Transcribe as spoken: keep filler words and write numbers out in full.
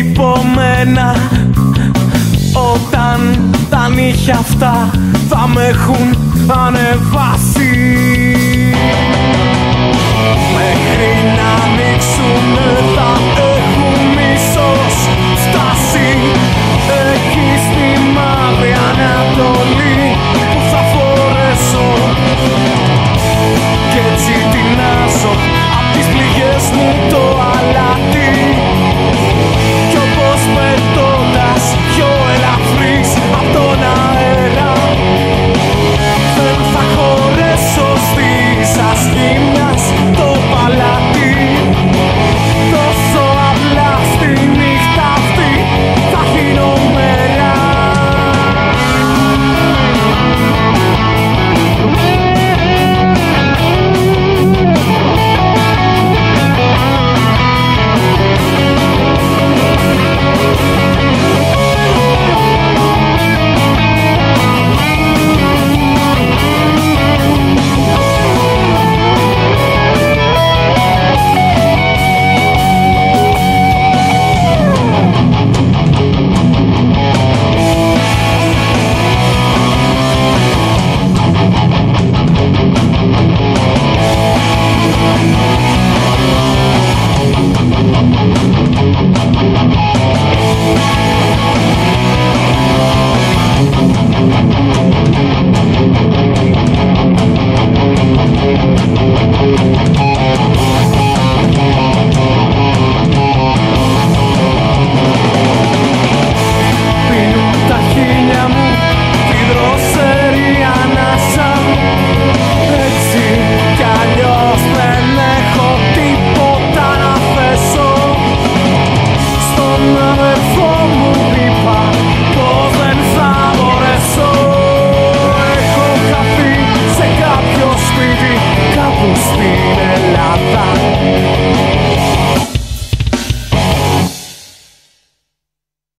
τυπωμένα. Όταν τα νύχια αυτά θα με έχουν ανεβάσει, μέχρι να ανοίξουνε θα έχουν μίσος φτάσει. Εκεί στη μαύρη Ανατολή που θα φορέσω κι έτσι τεινάζω απ' τις πληγές μου το αλάτι. Κι όπως πετώντας πιο ελαφρύς απ' τον αέρα, δεν θα χωρέσω στις ασχήμιας το παλάτι. Τόσο απλά στη νύχτα αυτή θα γίνω μέρα. Never fall.